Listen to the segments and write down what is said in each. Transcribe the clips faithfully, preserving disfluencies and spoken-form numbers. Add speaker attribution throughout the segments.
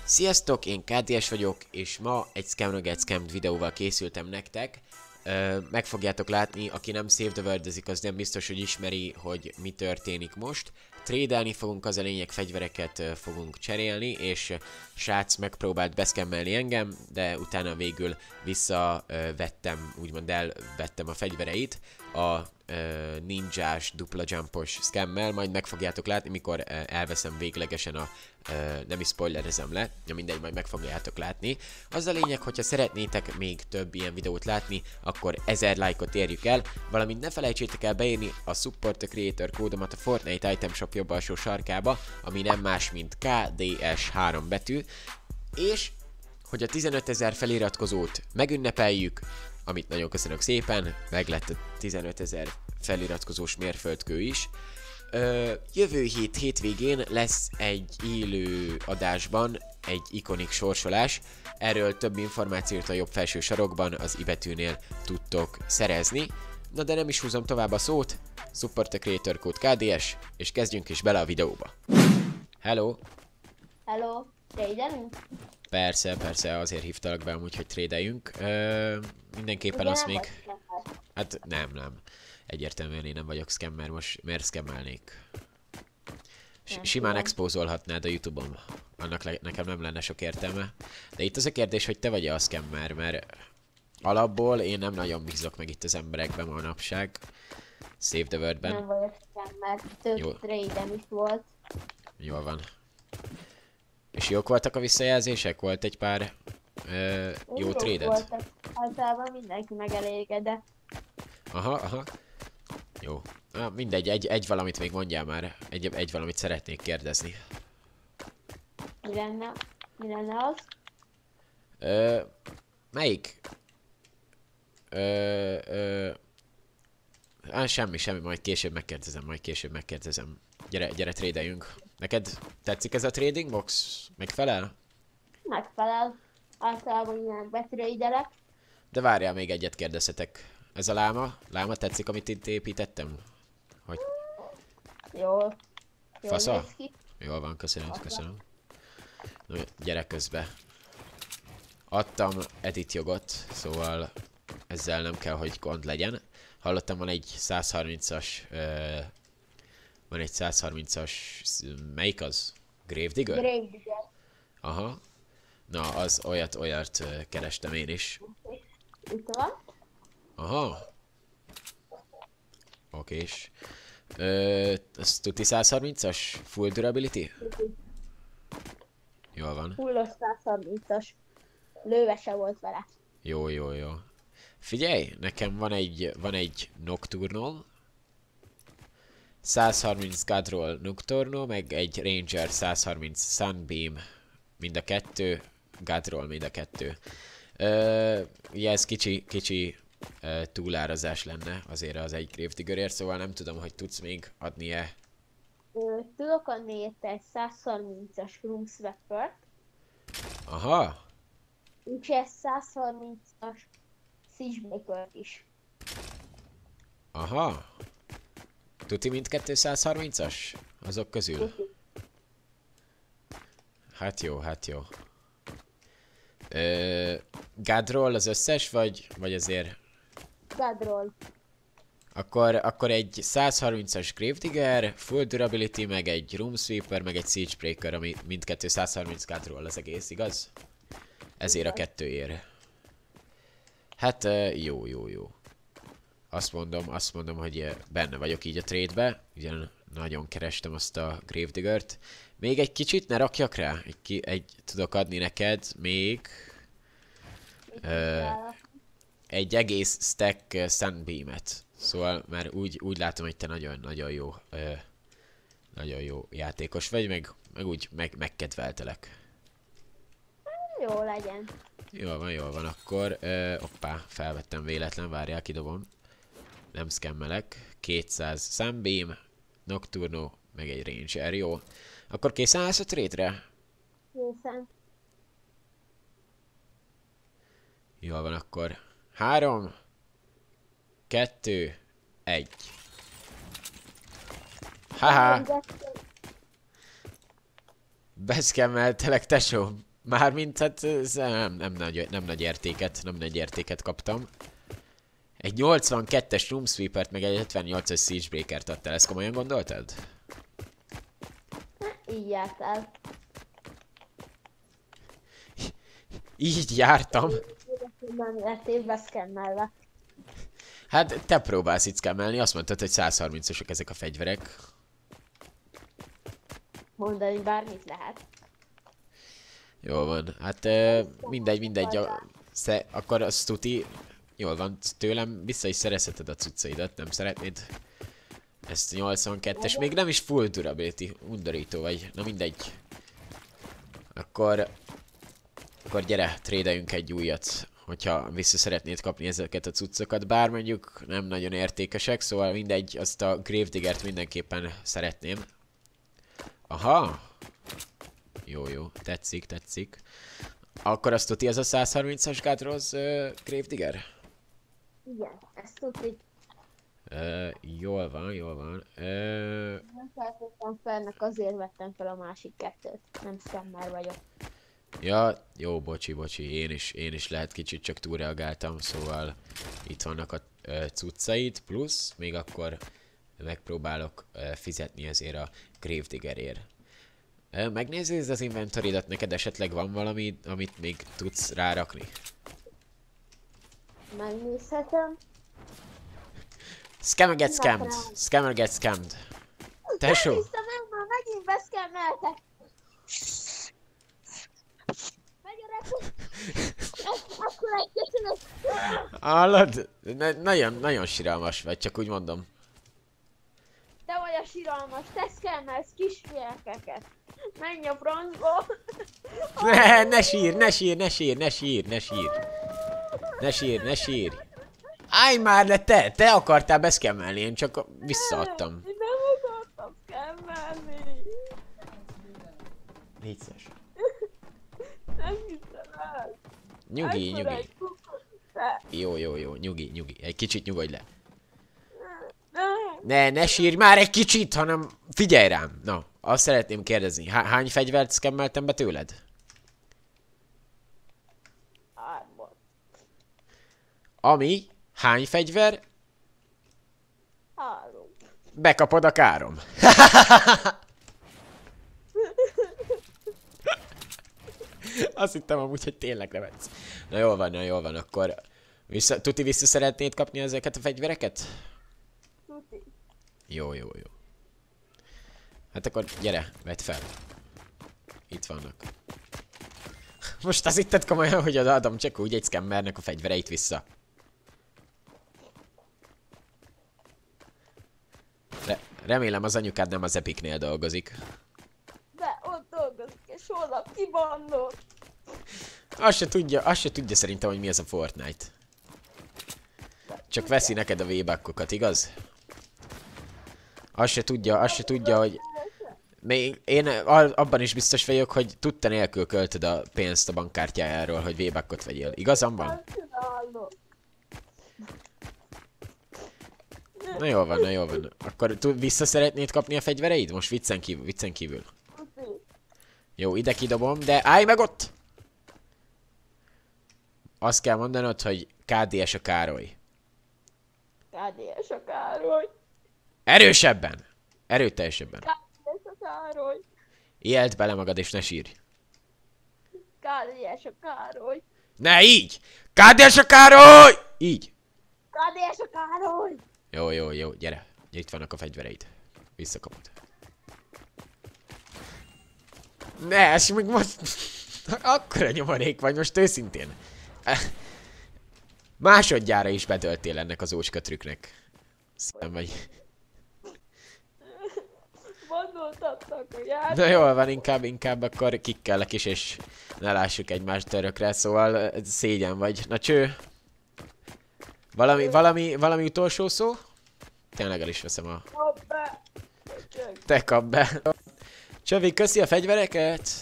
Speaker 1: Sziasztok, én ká dé es vagyok, és ma egy Scam Get Scammed videóval készültem nektek. Ö, meg fogjátok látni, aki nem Save the World-ezik, az nem biztos, hogy ismeri, hogy mi történik most. Trédelni fogunk, az a lényeg, fegyvereket ö, fogunk cserélni, és ö, srác megpróbált beszkemmelni engem, de utána végül visszavettem, úgymond elvettem a fegyvereit a ö, ninjás, dupla jumpos scammel, majd meg fogjátok látni, mikor ö, elveszem véglegesen a ö, nem is spoilerezem le, ja mindegy, majd meg fogjátok látni. Az a lényeg, hogyha szeretnétek még több ilyen videót látni, akkor ezer lájkot érjük el, valamint ne felejtsétek el beírni a Support the Creator kódomat a Fortnite Item Shop jobb alsó sarkába, ami nem más, mint ká dé es három betű, és hogy a tizenötezer feliratkozót megünnepeljük, amit nagyon köszönök szépen, meg lett a tizenötezer feliratkozós mérföldkő is. Ö, jövő hét hétvégén lesz egy élő adásban egy ikonik sorsolás, erről több információt a jobb felső sarokban az i betűnél tudtok szerezni. Na de nem is húzom tovább a szót, Support the Creator kód ká dé es, és kezdjünk is bele a videóba. Hello!
Speaker 2: Hello, trédelünk?
Speaker 1: Persze, persze, azért hívtalak be amúgy, hogy trédeljünk. Ö, mindenképpen
Speaker 2: Ugye
Speaker 1: azt
Speaker 2: nem
Speaker 1: még...
Speaker 2: vagy scammer.
Speaker 1: Hát nem, nem. Egyértelműen én nem vagyok scammer, most miért scammelnék?
Speaker 2: Nem
Speaker 1: Simán
Speaker 2: tudom.
Speaker 1: expózolhatnád a YouTube-on. Annak le nekem nem lenne sok értelme. De itt az a kérdés, hogy te vagy-e a scammer, mert alapból én nem nagyon bízok meg itt az emberekben manapság. Save the World-ben.
Speaker 2: Nem vagyok scammer,
Speaker 1: Jó.
Speaker 2: több trédem is volt.
Speaker 1: Jól van. És jók voltak a visszajelzések? Volt egy pár ö, jó
Speaker 2: Jók
Speaker 1: trédet?
Speaker 2: voltak. Általában mindenki megelégedett.
Speaker 1: Aha, aha. Jó. Ah, mindegy, egy, egy valamit még mondjál már. Egy, egy valamit szeretnék kérdezni.
Speaker 2: Mi lenne, mi lenne az?
Speaker 1: Ö, melyik? Ö, ö, á, semmi, semmi, majd később megkérdezem, majd később megkérdezem. Gyere, gyere, trédeljünk. Neked tetszik ez a trading box? Megfelel?
Speaker 2: Megfelel. Általában ilyenek betrédelek.
Speaker 1: De várjál, még egyet kérdezhetek. Ez a láma? Láma tetszik, amit itt építettem? Hogy
Speaker 2: Jól. Jól
Speaker 1: Fasza?
Speaker 2: néz ki.
Speaker 1: jól van, köszönöm, köszönöm. No, gyere közbe. Adtam edit jogot, szóval ezzel nem kell, hogy gond legyen. Hallottam, van egy száz harmincas... Ö, van egy száz harmincas... Melyik az? Gravedigger?
Speaker 2: Gravedigger.
Speaker 1: Aha. Na, az olyat, olyat ö, kerestem én is.
Speaker 2: Itt van.
Speaker 1: Aha. Okés. Ö, az tuti száz harmincas? Full durability? Jól van.
Speaker 2: Fullos száz harmincas. Lővese volt vele.
Speaker 1: Jó, jó, jó. Figyelj, nekem van egy, van egy Nocturnal, száz harminc Godroll Nocturnal, meg egy Ranger száz harminc Sunbeam, mind a kettő, Godroll mind a kettő. Ö, ugye ez kicsi, kicsi ö, túlárazás lenne azért az egy Gravediggerért, szóval nem tudom, hogy tudsz még adni-e.
Speaker 2: Ö, Tudok adni érte egy száz harmincas Room Sweeper-t.
Speaker 1: Aha,
Speaker 2: Úgyhogy egy száz harmincas Siegebreaker-t is.
Speaker 1: aha. Tuti mindkettő száz harmincas? Azok közül? Hát jó, hát jó. Ö, Godroll az összes, vagy, vagy azért?
Speaker 2: Godroll.
Speaker 1: Akkor, akkor egy száz harmincas Gravedigger, Full Durability, meg egy Room Sweeper, meg egy Siegebreaker, ami mindkettő száz harminc Godroll az egész, igaz? Ezért a kettőért. Hát jó, jó, jó. Azt mondom, azt mondom, hogy benne vagyok így a trade-be. Ugye nagyon kerestem azt a Gravediggert. Még egy kicsit ne rakjak rá? Egy, ki, egy tudok adni neked még ö, egy egész stack uh, Sunbeam-et. Szóval már úgy, úgy látom, hogy te nagyon-nagyon jó, ö, nagyon jó játékos vagy, meg, meg úgy meg, megkedveltelek.
Speaker 2: Jó legyen.
Speaker 1: Jól van, jól van, akkor ö, oppá, felvettem véletlen, várjál, kidobom. Nem szkemmelek. kétszáz Sunbeam, Nocturno, meg egy Ranger, jó. Akkor készen állsz a trade-re?
Speaker 2: Készen.
Speaker 1: Jól van, akkor három, kettő, egy. Haha! Beszkemmeltelek, tesó. Mármint, hát ez nem, nem, nagy, nem nagy értéket, nem nagy értéket kaptam. Egy nyolcvankettes Room Sweepert, meg egy hetvennyolcas Siegebreakert adtál, ezt komolyan gondoltad?
Speaker 2: Így jártál.
Speaker 1: Így jártam?
Speaker 2: Nem lettél beszkennelve.
Speaker 1: Hát te próbálsz itt szkemmelni, azt mondtad, hogy száz harmincasok ezek a fegyverek.
Speaker 2: Mondani bármit lehet.
Speaker 1: Jól van, hát uh, mindegy, mindegy, a, sze, akkor azt tuti, jól van, tőlem vissza is szerezheted a cuccaidat, nem szeretnéd? Ezt a nyolcvankettes, még nem is full durability, undorító vagy, na mindegy. Akkor, akkor gyere, trédeljünk egy újat, hogyha vissza szeretnéd kapni ezeket a cuccokat, bár mondjuk nem nagyon értékesek, szóval mindegy, azt a Gravediggert mindenképpen szeretném. Aha! Jó, jó, tetszik, tetszik. Akkor azt tuti az a száz harmincas Gadroz uh, Gravedigger?
Speaker 2: Igen, ezt tudni.
Speaker 1: Uh, jól van, jól van. Uh,
Speaker 2: Nem feltettem felnek, azért vettem fel a másik kettőt. Nem scammer vagyok.
Speaker 1: ja, jó, bocsi, bocsi, én is, én is lehet kicsit csak túlreagáltam, szóval itt vannak a uh, cuccaid, plusz még akkor megpróbálok uh, fizetni ezért a Gravediggerért. Uh, megnézed az inventoridat, neked esetleg van valami, amit még tudsz rárakni?
Speaker 2: Megnézhetem.
Speaker 1: Scammer gets scammed! Scammer gets scammed! Tesó!
Speaker 2: Nem hiszem, el, már megint beszkemmeltek! Megy a repül! Akkor egy köszönöm!
Speaker 1: Hallod? Ne, nagyon, nagyon siralmas vagy, csak úgy mondom.
Speaker 2: Te vagy a siralmas, te szkemmelsz kisfiekeket! Menj a francba!
Speaker 1: Ne, ne sír, ne sír, ne sír, ne sír, ne sír. Ne sír, ne sír. Állj már le te! Te akartál beszkemmelni, én csak visszaadtam.
Speaker 2: Én nem akartam szkemmelni!
Speaker 1: Vicces.
Speaker 2: Nem hiszem el!
Speaker 1: Nyugi,
Speaker 2: Ekkora
Speaker 1: nyugi.
Speaker 2: egy kukot, te.
Speaker 1: Jó, jó, jó, nyugi, nyugi. Egy kicsit nyugodj le.
Speaker 2: Nem.
Speaker 1: Ne, ne sírj már egy kicsit, hanem figyelj rám. Na, azt szeretném kérdezni. Há hány fegyvert szkemmeltem be tőled?
Speaker 2: Ármod.
Speaker 1: Ami? Hány fegyver?
Speaker 2: Három.
Speaker 1: Bekapod a károm. Azt hittem amúgy, hogy tényleg nevetsz. Na jól van, na jól van, akkor vissza, tuti vissza szeretnéd kapni ezeket a fegyvereket?
Speaker 2: Tuti.
Speaker 1: Jó, jó, jó. Hát akkor gyere, vedd fel. Itt vannak. Most azt hitted komolyan, hogy odaadom csak úgy egy scammernek a fegyvereit vissza. Re remélem az anyukád nem az Epicnél dolgozik.
Speaker 2: De ott dolgozik, és holnap kibandol.
Speaker 1: Azt se tudja, azt se tudja szerintem, hogy mi az a Fortnite. Csak veszi neked a V-buckokat, igaz? Azt se tudja, azt se tudja, hogy... Még én abban is biztos vagyok, hogy tudta nélkül költöd a pénzt a bankkártyájáról, hogy V-buckot vegyél. Igazam van? Na jól van, na jól van. Akkor vissza szeretnéd kapni a fegyvereid? Most viccen kívül, viccen kívül. Jó, ide kidobom, de állj meg ott! Azt kell mondanod, hogy ká dé es a Károly.
Speaker 2: ká dé es a Károly.
Speaker 1: Erősebben! Erőteljesebben.
Speaker 2: ká dé es a Károly.
Speaker 1: Éld bele magad és ne sírj.
Speaker 2: ká dé es a Károly.
Speaker 1: Ne így! ká dé es a Károly! Így.
Speaker 2: ká dé es a Károly.
Speaker 1: Jó, jó, jó, gyere. Itt vannak a fegyvereid. Visszakapod. Ne, és még most... Akkora nyomarék vagy, most őszintén. Másodjára is betöltél ennek az ócska trükknek. Szem vagy.
Speaker 2: Gondoltattak a játék.
Speaker 1: Na jól van, inkább, inkább akkor kikkellek is, és ne lássuk egymást örökre, szóval szégyen vagy. Na cső. Valami, valami, valami utolsó szó? Tényleg el is veszem a...
Speaker 2: Kap be.
Speaker 1: Te kap be. Csövi, köszi a fegyvereket!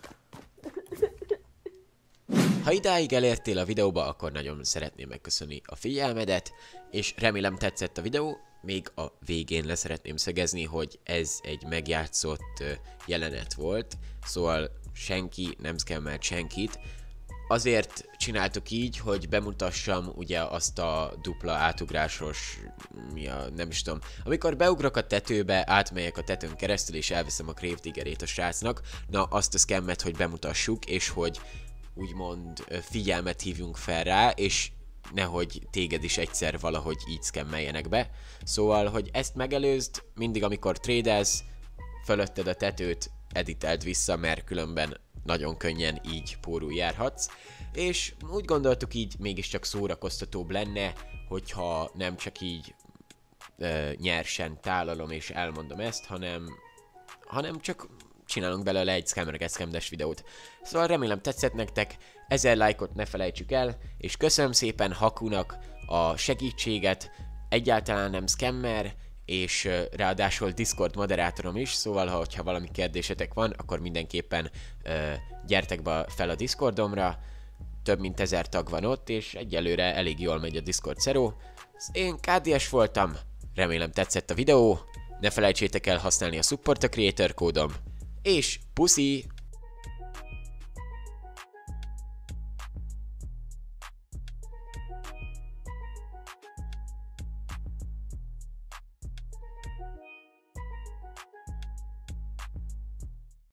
Speaker 1: Ha idáig elértél a videóba, akkor nagyon szeretném megköszönni a figyelmedet, és remélem tetszett a videó. Még a végén le szeretném szögezni, hogy ez egy megjátszott jelenet volt, szóval senki nem szkemmelt senkit. Azért csináltuk így, hogy bemutassam ugye azt a dupla átugrásos, mi a, nem is tudom, amikor beugrok a tetőbe, átmegyek a tetőn keresztül és elveszem a Gravediggerét a srácnak, na azt a scammet, hogy bemutassuk, és hogy úgymond figyelmet hívjunk fel rá, és nehogy téged is egyszer valahogy így scammeljenek be. Szóval, hogy ezt megelőzd, mindig amikor trédelsz, fölötted a tetőt, editeld vissza, mert különben nagyon könnyen így pórul járhatsz, és úgy gondoltuk így mégiscsak szórakoztatóbb lenne, hogyha nem csak így ö, nyersen tálalom és elmondom ezt, hanem, hanem csak csinálunk belőle egy Scammer Scamdes videót. Szóval remélem tetszett nektek, ezer lájkot ne felejtsük el, és köszönöm szépen Hakunak a segítséget, egyáltalán nem scammer, és uh, ráadásul Discord moderátorom is, szóval ha, ha valami kérdésetek van, akkor mindenképpen uh, gyertek be fel a Discordomra, több mint ezer tag van ott, és egyelőre elég jól megy a Discord szeró. Én ká dé es voltam, remélem tetszett a videó, ne felejtsétek el használni a Support a Creator kódom, és puszi!